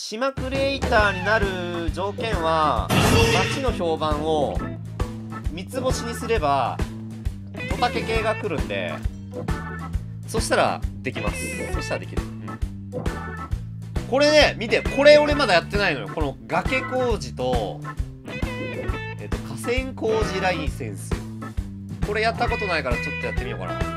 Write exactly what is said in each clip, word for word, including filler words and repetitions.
島クリエイターになる条件は街の評判を三つ星にすればトタケ系が来るんで、そしたらできます。そしたらできる、うん、これね見て、これ俺まだやってないのよ。この崖工事とえっと河川工事ライセンス、これやったことないからちょっとやってみようかな。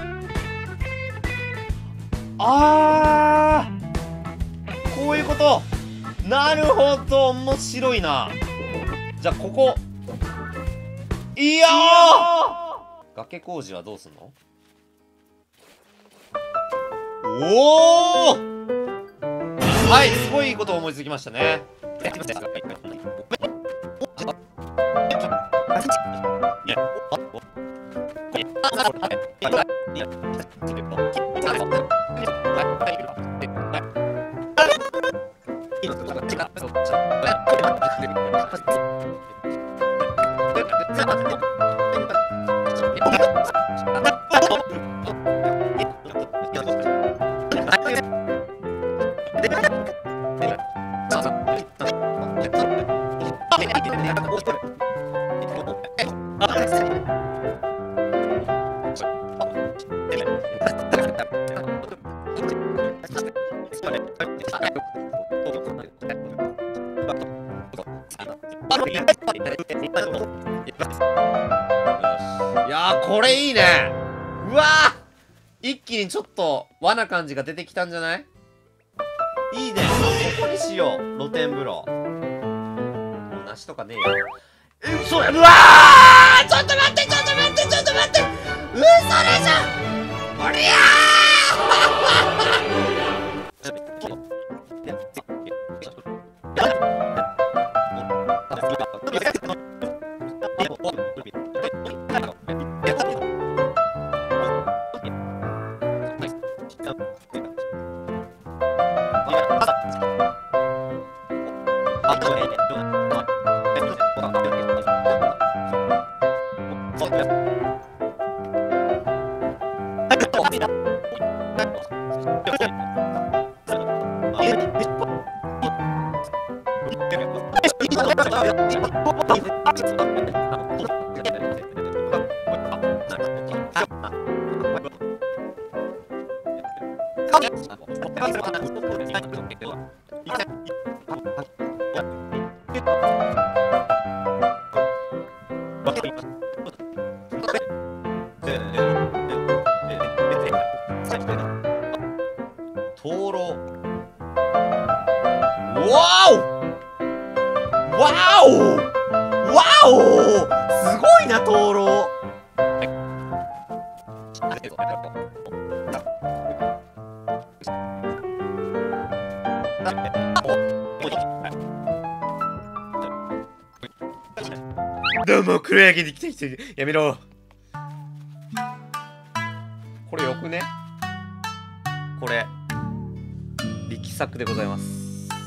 あー、こういうこと。なるほど、面白いな。じゃあここいやー、崖工事はどうすんの？おお、はい、すごいいいこと思いつきましたね。いやー、これいいね。うわー、一気にちょっと和な感じが出てきたんじゃない？いいね。ここにしよう、露天風呂。もう梨とかねえよ。え、嘘や。うわー、ちょっと待って、ちょっと待って、ちょっと待って、嘘でしょ。おりゃ灯籠。わおわおわお、すごいな灯籠。どうも、黒焼きに来てきて、やめろ。これよくね？これ力作でございます。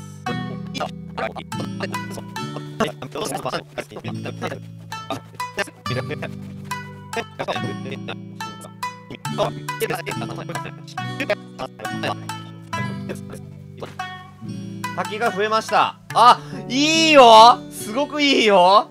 滝が増えました。あ、いいよ、すごくいいよ。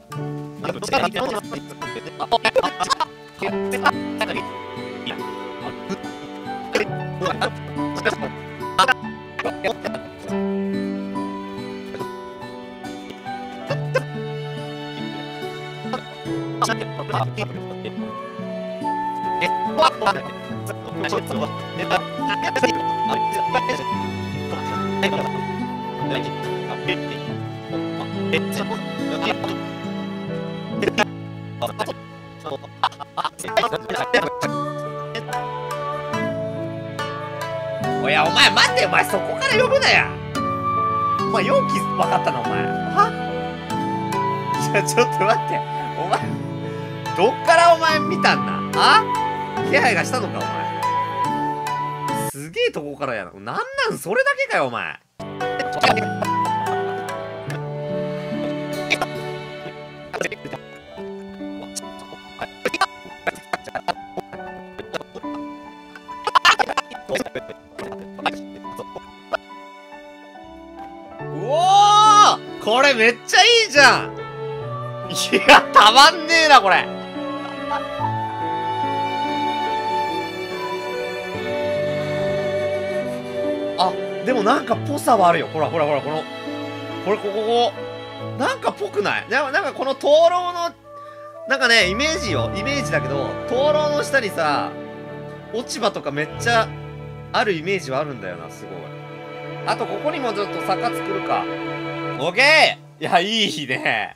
おや、お前待って、お前そこから呼ぶなや。お前よう気分かったな、お前。は？じゃあちょっと待って、お前どっからお前見たんだ？あ？気配がしたのか、お前。すげえとこからやな。なんなんそれだけかよ、お前。 これめっちゃいいじゃん。いや、たまんねえな、これ。あ、でもなんかぽさはあるよ。ほらほらほら、この、これ、ここ、ここ。なんかぽくない？ななんかこの灯籠の、なんかね、イメージよ。イメージだけど、灯籠の下にさ、落ち葉とかめっちゃあるイメージはあるんだよな、すごい。あと、ここにもちょっと坂作るか。オッケー！いや、いいね。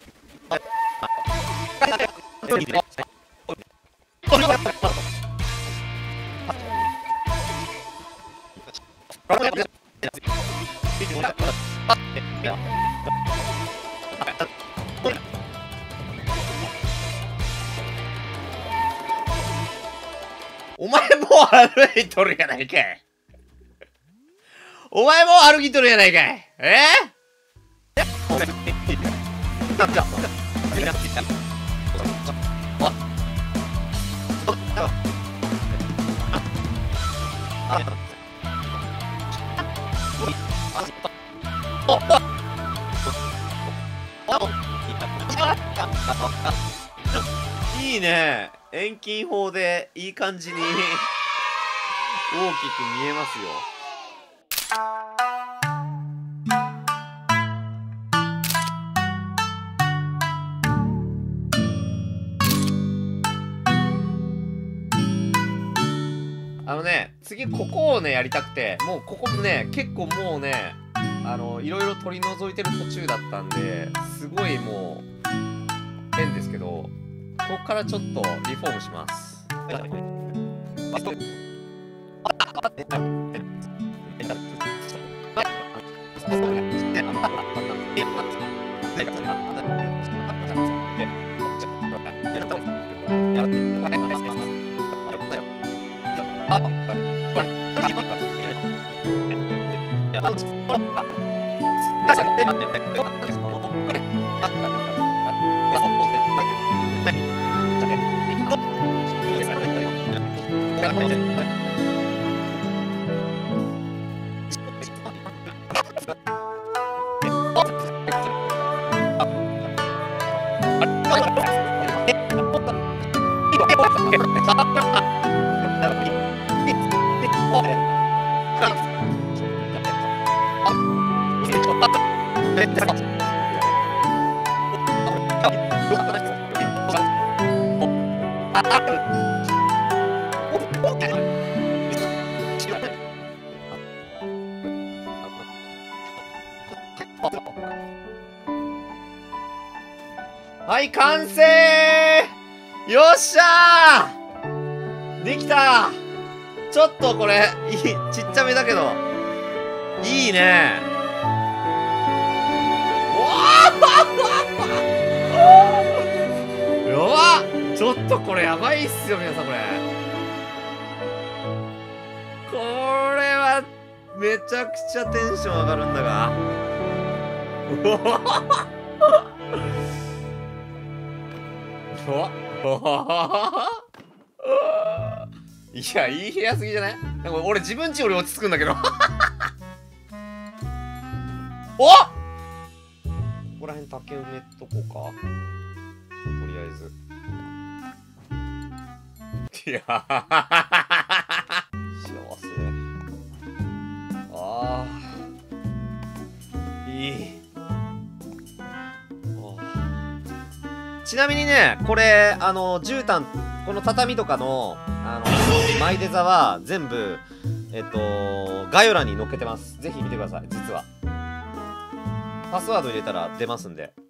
お前もう歩いとるやないかい。お前もう歩きとるやないかい。えいいね。遠近法でいい感じに大きく見えますよ。あのね、次ここをねやりたくて、もうここね結構もうね、あのいろいろ取り除いてる途中だったんで、すごいもう変ですけど、ここからちょっとリフォームします。はい、完成！よっしゃー！できた！ちょっとこれ、いい、ちっちゃめだけど、いいね。やばっ！ちょっとこれやばいっすよ、皆さんこれ。これは、めちゃくちゃテンション上がるんだが。いや、いい部屋すぎじゃない？なんか俺自分家より落ち着くんだけど。お！ここら辺竹埋めとこうか。とりあえず。いや幸せ。ああ。いい。ちなみにね、これ、あの、絨毯、この畳とかの、あの、マイデザは全部、えっと、概要欄に載っけてます。ぜひ見てください、実は。パスワード入れたら出ますんで。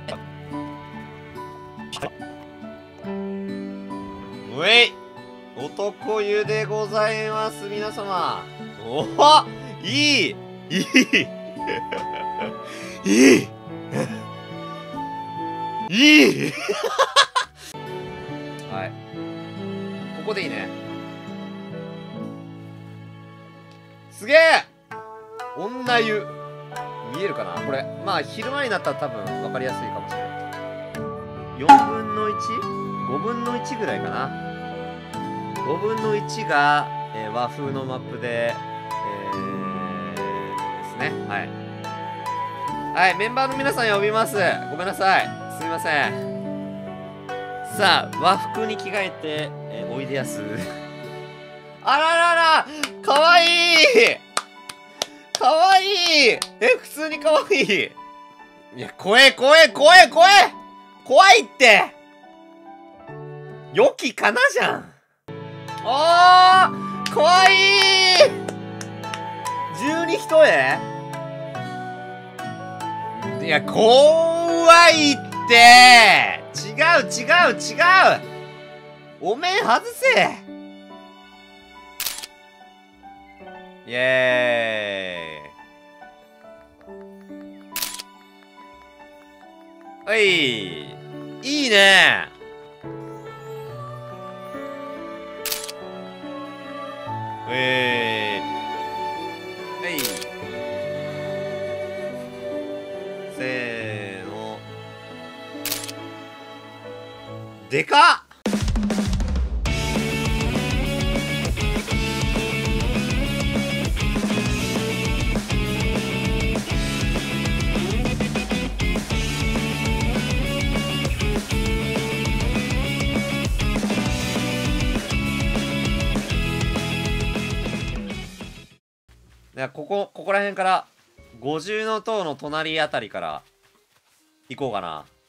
うえい！おっ男湯でございます、皆様。おお、いい、いい、いい、いい。はい。ここでいいね。すげえ。女湯。見えるかなこれ。まあ、昼間になったら多分分かりやすいかもしれない。よんぶんのいち？ ご 分のいちぐらいかな。ごぶんのいちが、えー、和風のマップで、えー、ですね。はい。はい、メンバーの皆さん呼びます。ごめんなさい。すみません。さあ、和服に着替えて、えー、おいでやす。あらららかわいいかわいいえ、普通にかわいいいや、怖え、怖え、怖え、怖え怖いって良きかなじゃんおーかわいい十二一重いや、怖いって違う違う違うお面外せイエーイはいいいねえーはいせーのでかっここ、ここら辺から、五重の塔の隣あたりから、行こうかな。